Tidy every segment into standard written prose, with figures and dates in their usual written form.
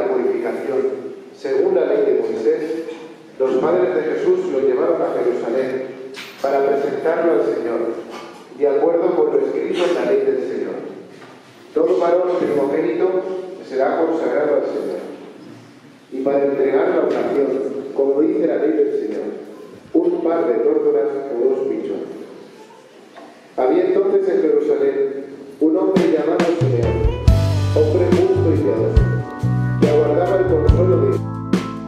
la purificación, según la ley de Moisés, los padres de Jesús lo llevaron a Jerusalén para presentarlo al Señor, de acuerdo con lo escrito en la ley del Señor. Todo varón primogénito será consagrado al Señor. Y para entregar la oración, como dice la ley del Señor, un par de tórtolas o 2 pichones. Había entonces en Jerusalén un hombre llamado Simeón, hombre justo y piadoso, que aguardaba el consuelo de Dios.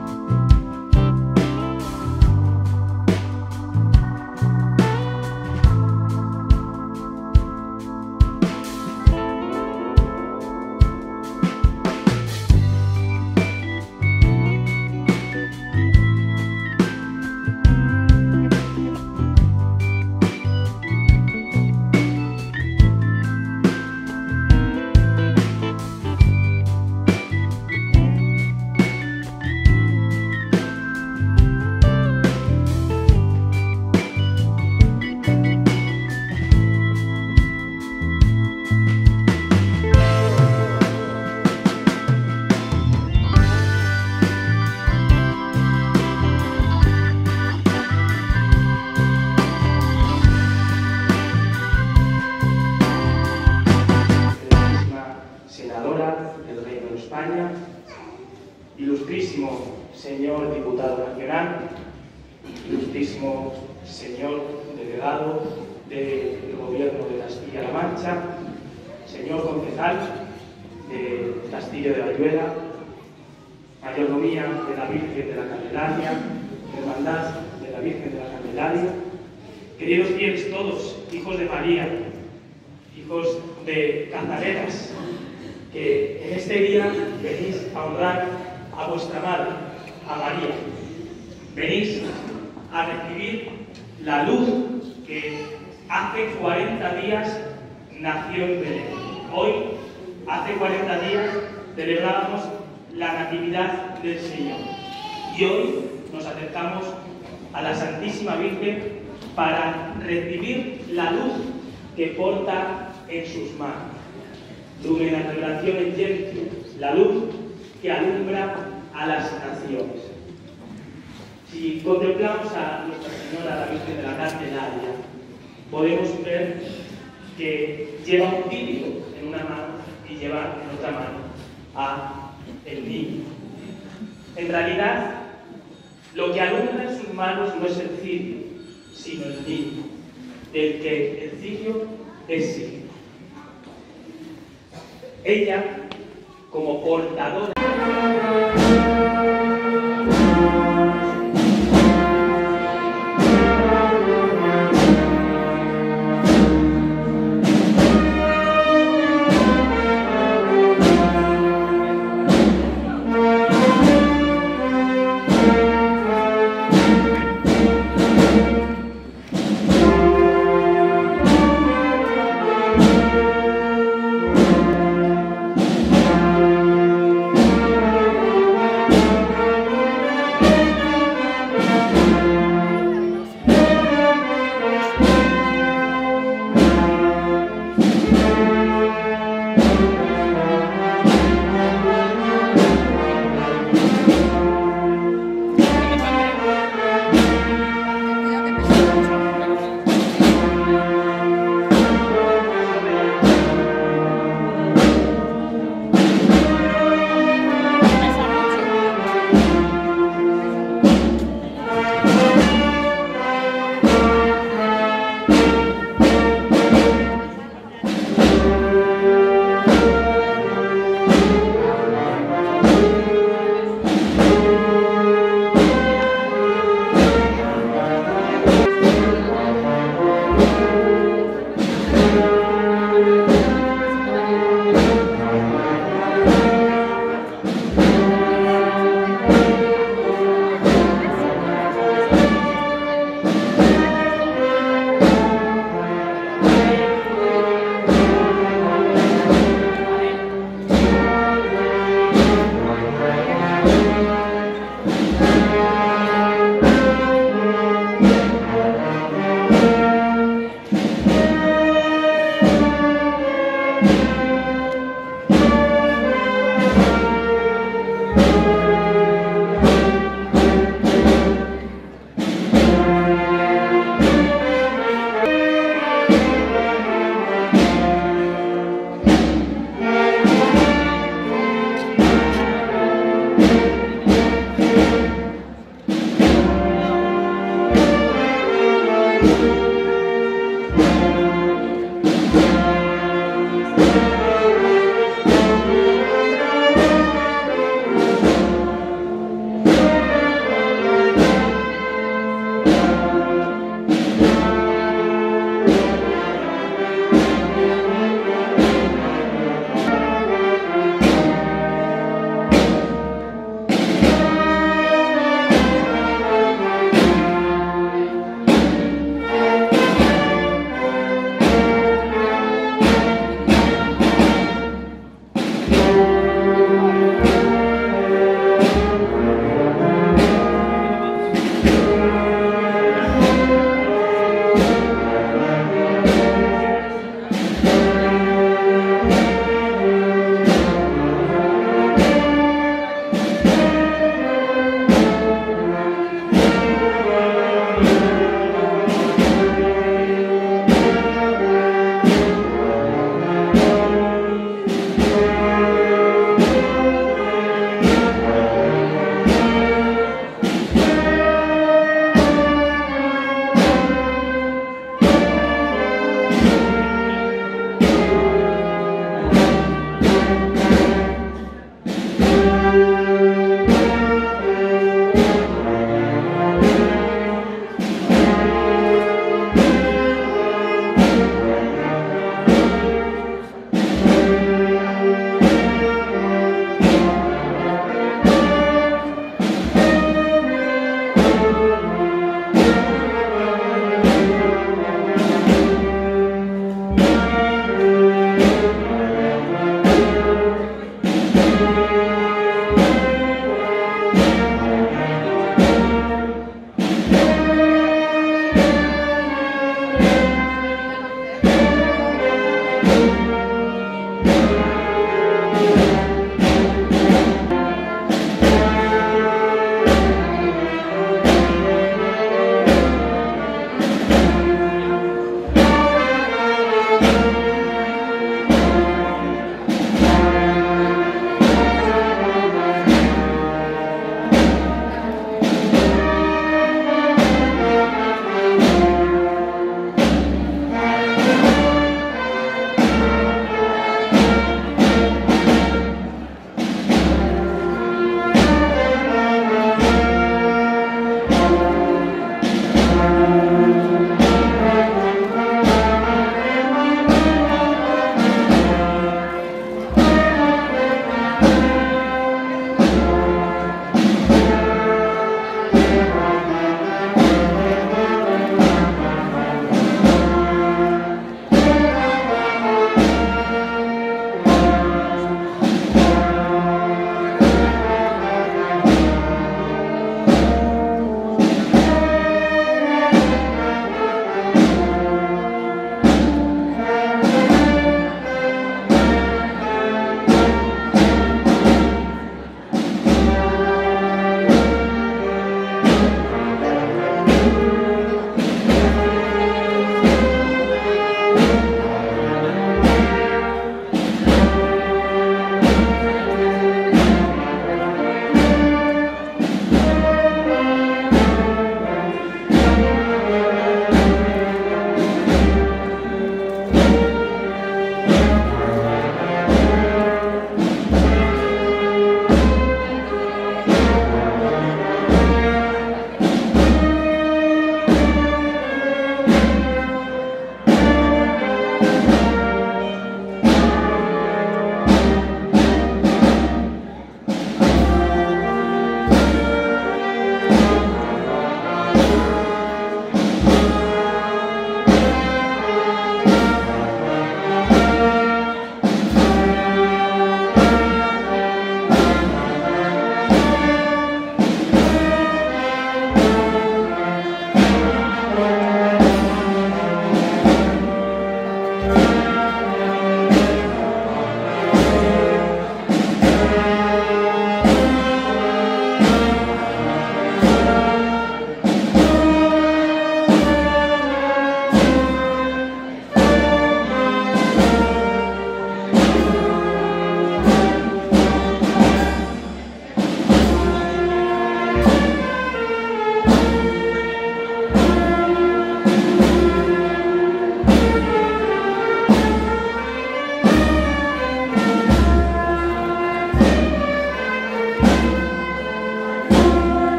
Ilustrísimo señor diputado nacional, ilustrísimo señor delegado del Gobierno de Castilla-La Mancha, señor concejal de Castillo de Bayuela, mayordomía de la Virgen de la Candelaria, hermandad de la Virgen de la Candelaria, queridos fieles todos, hijos de María, hijos de candaleras, que en este día venís a honrar a vuestra madre, a María. Venís a recibir la luz que hace 40 días nació en Belén. Hoy, hace 40 días, celebrábamos la Natividad del Señor. Y hoy nos acercamos a la Santísima Virgen para recibir la luz que porta en sus manos. Lumen la revelación en Gentium, la luz que alumbra a las naciones. Si contemplamos a Nuestra Señora, la Virgen de la Candelaria, podemos ver que lleva un cirio en una mano y lleva en otra mano a el niño. En realidad, lo que alumbra en sus manos no es el cirio, sino el niño, del que el cirio es signo. Ella, como portadora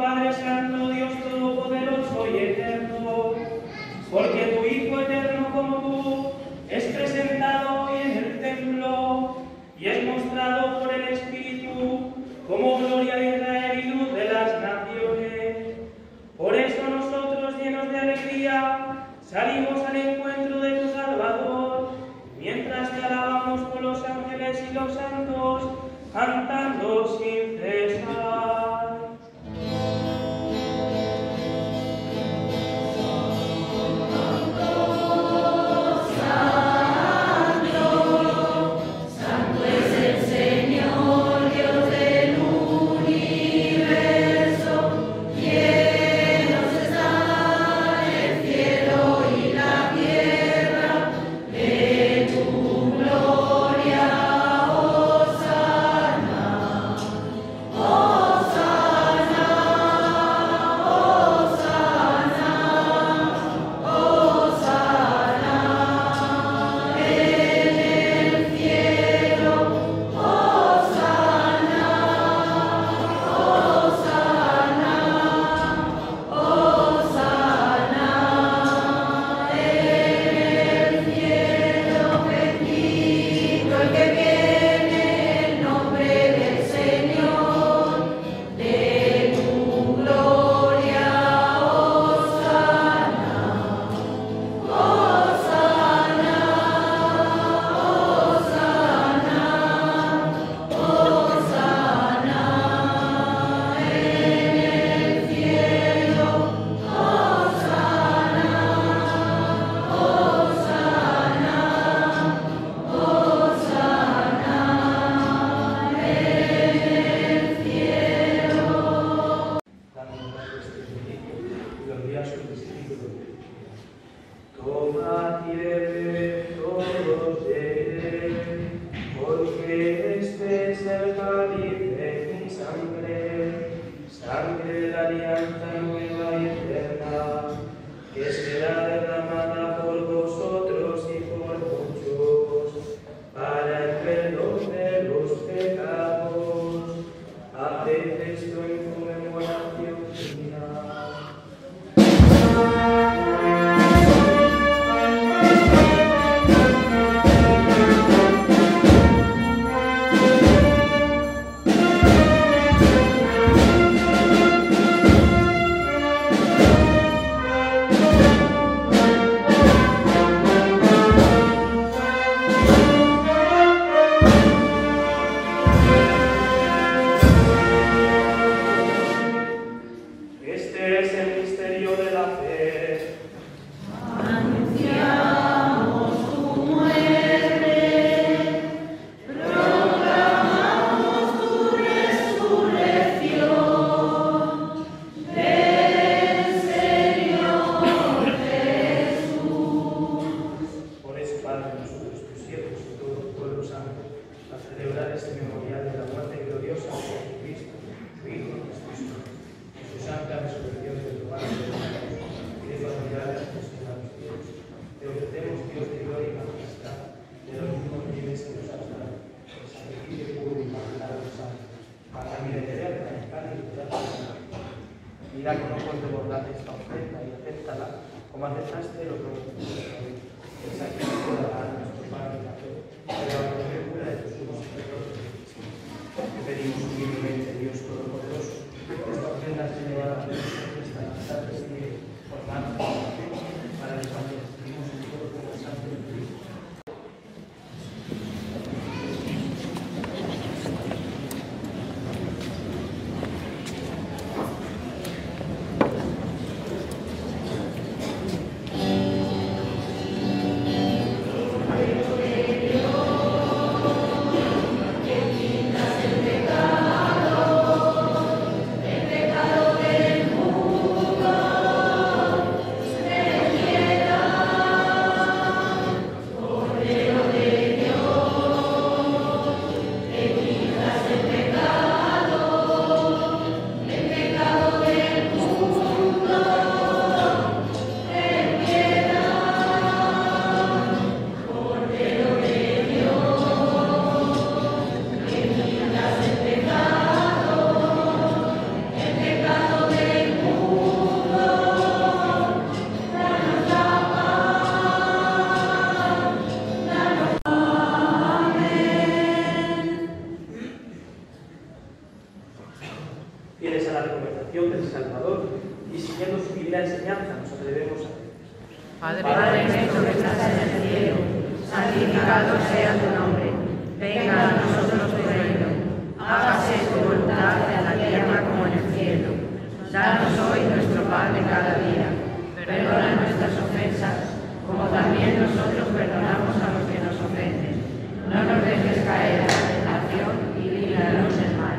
Padre Santo, Dios Todopoderoso y Eterno, porque tu Hijo eterno como tú es presentado hoy en el templo y es mostrado por el Espíritu como gloria de Israel y luz de las naciones. Por eso nosotros, llenos de alegría, salimos al encuentro de tu Salvador, mientras te alabamos con los ángeles y los santos, cantando sin cesar. Mira con ojos de bondad esta ofrenda y acéptala como aceptaste el otro el sacrificio de la nuestro Padre la fe, pero la cobertura de tus hijos pecadores. Te pedimos humildemente, Dios Todopoderoso, que esta ofrenda se elevada a Dios esta tarde esté formada para el Padre, pedimos en todo por la sangre de Cristo. Pecado canonización del Salvador y siguiendo su divina enseñanza nos atrevemos a decir: Padre nuestro que estás en el cielo, santificado sea tu nombre. Venga a nosotros tu reino. Hágase tu voluntad en la tierra como en el cielo. Danos hoy nuestro pan de cada día. Perdona nuestras ofensas, como también nosotros perdonamos a los que nos ofenden. No nos dejes caer en la tentación y líbranos del mal.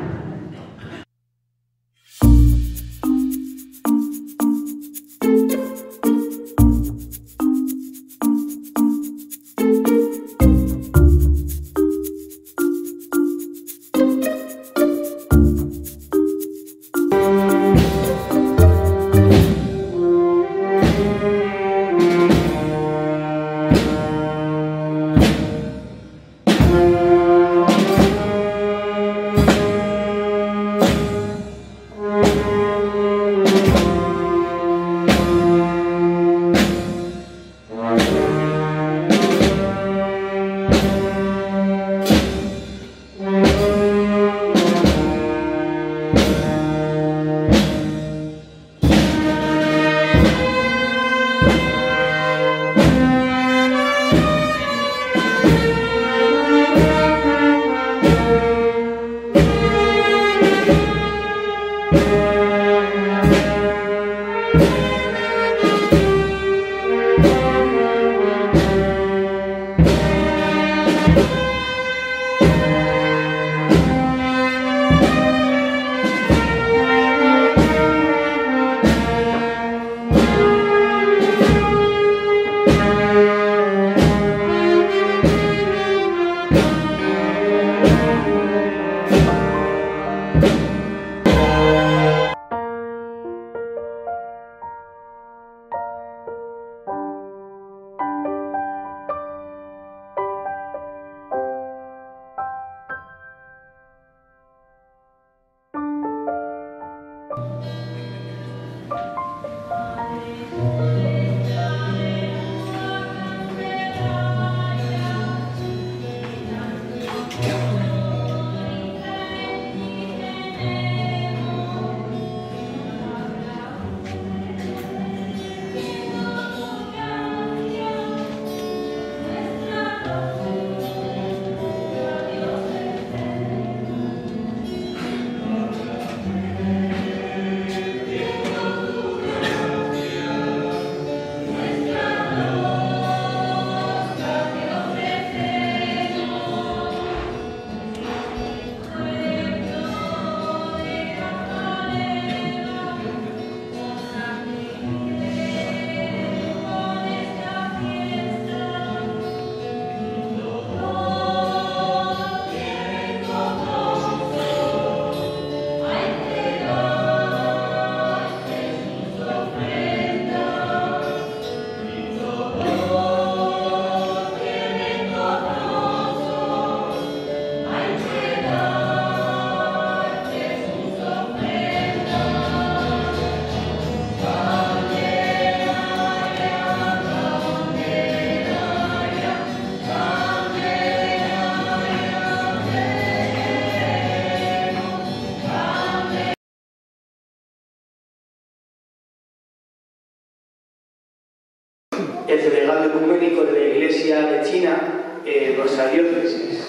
el delegado ecuménico de la Iglesia de China, nuestra diócesis.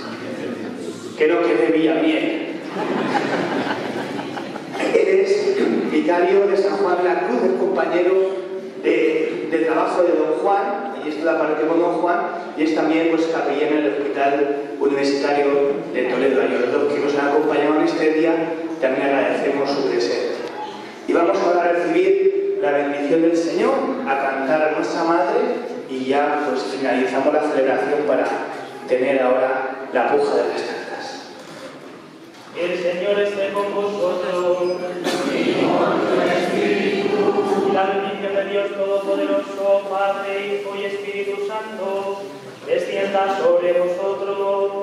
Creo que es de Villamiel. Él es vicario de San Juan de la Cruz, es compañero de trabajo de Don Juan, y es la parroquia con Don Juan, y es también pues, capellán en el Hospital Universitario de Toledo. Y a los dos que nos han acompañado en este día, también agradecemos su presencia. Y vamos ahora a recibir la bendición del Señor, a cantar a nuestra Madre, y ya pues finalizamos la celebración para tener ahora la puja de las cartas. El Señor esté con vosotros. Y la bendición de Dios Todopoderoso, Padre, Hijo y Espíritu Santo, descienda sobre vosotros.